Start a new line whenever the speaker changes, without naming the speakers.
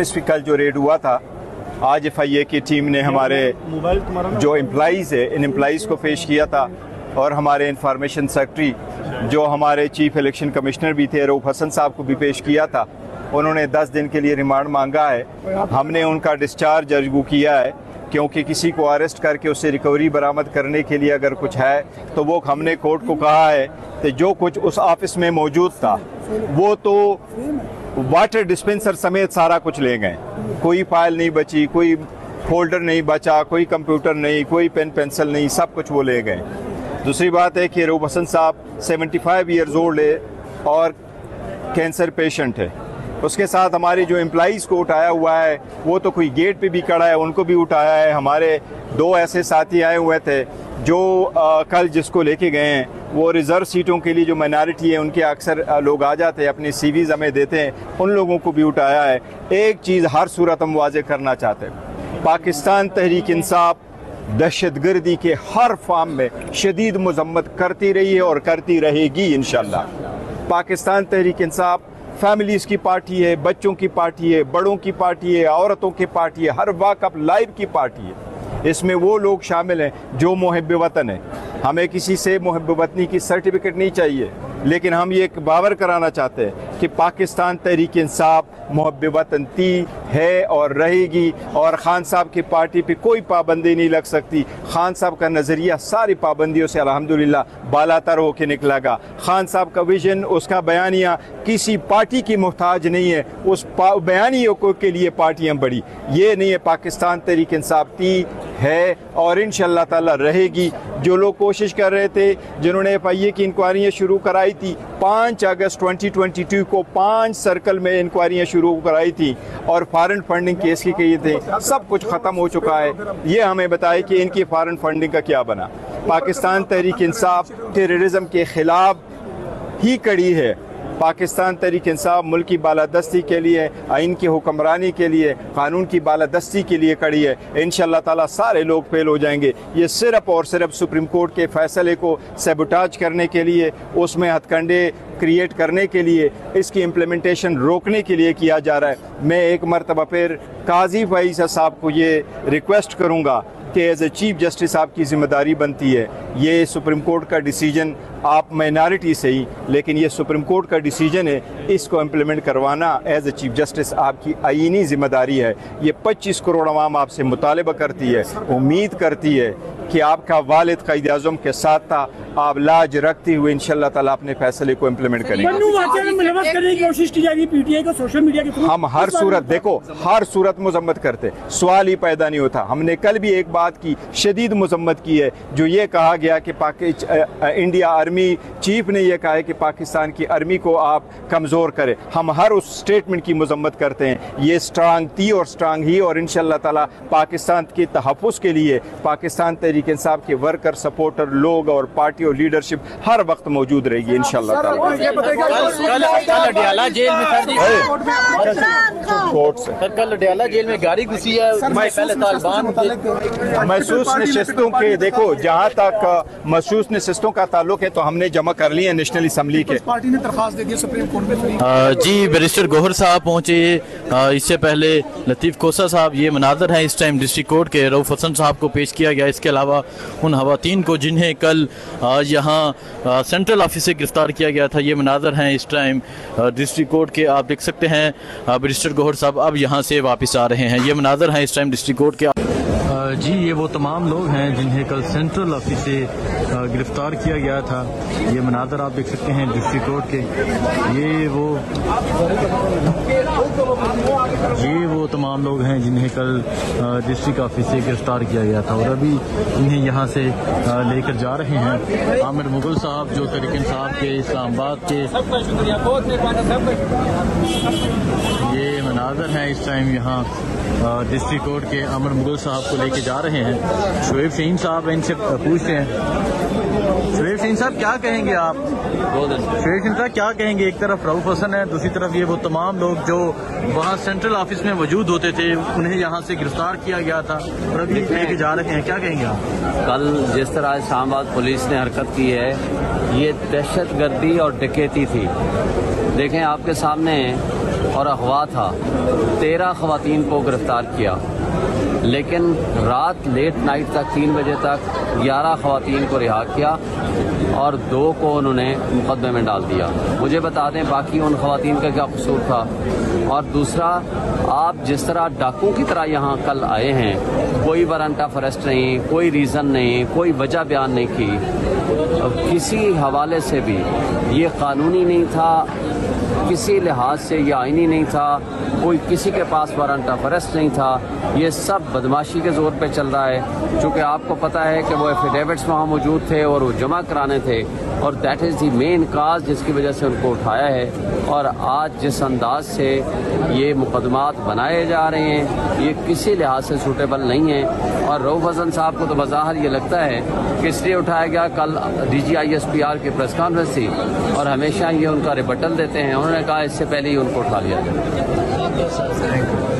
Office भी कल जो रेड हुआ था, आज FIA की टीम ने हमारे जो एम्प्लॉइज़ है इन एम्प्लॉइज़ को पेश किया था और हमारे इंफॉर्मेशन सेक्रेटरी जो हमारे चीफ इलेक्शन कमिश्नर भी थे रऊफ हसन साहब को भी पेश किया था। उन्होंने 10 दिन के लिए रिमांड मांगा है। हमने उनका डिस्चार्ज अर्जू किया है क्योंकि किसी को अरेस्ट करके उससे रिकवरी बरामद करने के लिए अगर कुछ है तो वो हमने कोर्ट को कहा है कि जो कुछ उस ऑफिस में मौजूद था वो तो वाटर डिस्पेंसर समेत सारा कुछ ले गए। कोई फाइल नहीं बची, कोई फोल्डर नहीं बचा, कोई कंप्यूटर नहीं, कोई पेन पेंसिल नहीं, सब कुछ वो ले गए। दूसरी बात है कि रऊफ हसन साहब 75 ईयर्स ओल्ड है और कैंसर पेशेंट है। उसके साथ हमारी जो एम्प्लॉइज़ को उठाया हुआ है वो तो कोई गेट पे भी खड़ा है, उनको भी उठाया है। हमारे 2 ऐसे साथी आए हुए थे जो कल जिसको लेके गए हैं वो रिज़र्व सीटों के लिए जो माइनॉरिटी है उनके अक्सर लोग आ जाते हैं, अपनी CVs हमें देते हैं, उन लोगों को भी उठाया है। एक चीज़ हर सूरत हम वाज़े करना चाहते हैं, पाकिस्तान तहरीक इंसाफ दहशतगर्दी के हर फॉर्म में शदीद मजम्मत करती रही है और करती रहेगी इंशाअल्लाह। पाकिस्तान तहरीक इंसाफ फैमिलीज़ की पार्टी है, बच्चों की पार्टी है, बड़ों की पार्टी है, औरतों की पार्टी है, हर वाक़ लाइफ की पार्टी है। इसमें वो लोग शामिल हैं जो मुहिब वतन है। हमें किसी से मुहिब वतनी की सर्टिफिकेट नहीं चाहिए, लेकिन हम ये बावर कराना चाहते हैं कि पाकिस्तान तहरीक इंसाफ मुहिब वतन थी, है और रहेगी। और खान साहब की पार्टी पे कोई पाबंदी नहीं लग सकती। खान साहब का नज़रिया सारी पाबंदियों से अल्हम्दुलिल्लाह बालातर होकर निकलेगा। खान साहब का विजन, उसका बयानिया किसी पार्टी की मोहताज नहीं है, उस बयानियों को के लिए पार्टियाँ बड़ी ये नहीं है। पाकिस्तान तहरीक इंसाफ थी, है और इंशाअल्लाह ताला रहेगी। जो लोग कोशिश कर रहे थे, जिन्होंने FIA की इंक्वायरियाँ शुरू कराई थी 5 अगस्त 2022 को 5 सर्कल में इंक्वायरियाँ शुरू कराई थी और फॉरेन फंडिंग केस की किए थे, सब कुछ ख़त्म हो चुका है। ये हमें बताए कि इनकी फॉरेन फंडिंग का क्या बना। पाकिस्तान तहरीक इंसाफ टेररिज्म के ख़िलाफ़ ही कड़ी है। पाकिस्तान तहरीक इंसाफ मुल्क की बालादस्ती के लिए, आइन की हुक्मरानी के लिए, कानून की बालादस्ती के लिए खड़ी है। इंशाअल्लाह ताला सारे लोग फेल हो जाएंगे। ये सिर्फ़ और सिर्फ सुप्रीम कोर्ट के फैसले को सेबोटाज करने के लिए, उसमें हथकंडे क्रिएट करने के लिए, इसकी इम्प्लीमेंटेशन रोकने के लिए किया जा रहा है। मैं एक मरतबा फिर काजी फैज़ साहब को ये रिक्वेस्ट करूँगा कि एज ए चीफ जस्टिस आपकी ज़िम्मेदारी बनती है। ये सुप्रीम कोर्ट का डिसीजन, आप माइनॉरिटी से ही, लेकिन ये सुप्रीम कोर्ट का डिसीजन है, इसको इम्प्लीमेंट करवाना एज ए चीफ जस्टिस आपकी आईनी ज़िम्मेदारी है। ये 25 करोड़ अवाम आपसे मुतालबा करती है, उम्मीद करती है कि आपका वालिद क़ायद-ए-आज़म के साथ था, आप लाज रखते हुए इंशाअल्लाह ताला अपने फैसले को इम्प्लीमेंट करेंगे। हम हर सूरत, देखो हर सूरत मजम्मत करते, सवाल ही पैदा नहीं होता। हमने कल भी एक बात की, शदीद मजम्मत की है, जो ये कहा गया कि इंडिया आर्मी चीफ ने यह कहा है कि पाकिस्तान की आर्मी को आप कमज़ोर करें। हम हर उस स्टेटमेंट की मजम्मत करते हैं। ये स्ट्रांग थी और स्ट्रांग ही, और इंशाअल्लाह ताला पाकिस्तान के तहफ़्फ़ुज़ के लिए पाकिस्तान तहरीक इंसाफ के वर्कर, सपोर्टर लोग और पार्टी और लीडरशिप हर वक्त मौजूद रहेगी इंशाअल्लाह ताला।
कल अडियाला जेल में गाड़ी घुसी है, पहले तालिबान
महसूस नशिस्तों के, देखो जहाँ तक महसूस नशिस्तों का ताल्लुक है तो हमने जमा कर ली है नेशनल असम्बली के।
पार्टी ने दरखास्त दे दी सुप्रीम कोर्ट में।
जी बैरिस्टर गौहर साहब पहुँचे, इससे पहले लतीफ़ खोसा साहब, ये मनाज़र हैं इस टाइम डिस्ट्रिक्ट कोर्ट के। रऊफ हसन साहब को पेश किया गया। इसके अलावा उन खवातीन को जिन्हें कल यहाँ सेंट्रल ऑफिस से गिरफ्तार किया गया था, ये मनाज़र हैं इस टाइम डिस्ट्रिक्ट कोर्ट के। आप देख सकते हैं बैरिस्टर गौहर साहब अब यहाँ से वापस आ रहे हैं। ये मनाज़र हैं इस टाइम डिस्ट्रिक्ट कोर्ट के। जी ये वो तमाम लोग हैं जिन्हें कल सेंट्रल ऑफिस से गिरफ्तार किया गया था। ये मनाज़र आप देख सकते हैं डिस्ट्रिक्ट कोर्ट के। ये वो तमाम लोग हैं जिन्हें कल डिस्ट्रिक्ट ऑफिस से गिरफ्तार किया गया था और अभी इन्हें यहाँ से लेकर जा रहे हैं। आमिर मुगल साहब जो तहरीक इंसाफ के इस्लामाबाद के, ये मनाज़र हैं इस टाइम यहाँ डिस्ट्रिक्ट कोर्ट के। आमिर मुगल साहब को लेके जा रहे हैं। शुएब शहीन साहब इनसे पूछते हैं। शुएब शहीन साहब क्या कहेंगे आप? शुएब शहीन साहब क्या कहेंगे? एक तरफ रऊफ हसन है, दूसरी तरफ ये वो तमाम लोग जो वहाँ सेंट्रल ऑफिस में मौजूद होते थे, उन्हें यहाँ से गिरफ्तार किया गया था और अभी लेके जा रहे हैं। क्या कहेंगे आप?
कल जिस तरह इस्लामाबाद पुलिस ने हरकत की है, ये दहशतगर्दी और डकैती थी। देखें आपके सामने और अगवा था। 13 खवातीन को गिरफ्तार किया, लेकिन रात लेट नाइट तक 3 बजे तक 11 खवातीन को रिहा किया और 2 को उन्होंने मुकदमे में डाल दिया। मुझे बता दें बाकी उन खवातीन का क्या कसूर था। और दूसरा, आप जिस तरह डाकू की तरह यहाँ कल आए हैं, कोई वारंट ऑफ अरेस्ट नहीं, कोई रीज़न नहीं, कोई वजह बयान नहीं की, किसी हवाले से भी ये कानूनी नहीं था, किसी लिहाज से ये आईनी नहीं था, कोई किसी के पास वारंट ऑफ अरेस्ट नहीं था। ये सब बदमाशी के जोर पे चल रहा है, क्योंकि आपको पता है कि वो एफिडेविट्स वहाँ मौजूद थे और वो जमा कराने थे, और that is the main cause जिसकी वजह से उनको उठाया है। और आज जिस अंदाज से ये मुकदमात बनाए जा रहे हैं, ये किसी लिहाज से सूटेबल नहीं है। और रऊफ हसन साहब को तो बज़ाहिर ये लगता है कि इसलिए उठाया गया, कल DGISPR की प्रेस कॉन्फ्रेंस थी और हमेशा ये उनका रिबटल देते हैं, उन्होंने कहा इससे पहले ही उनको उठा लिया जाए।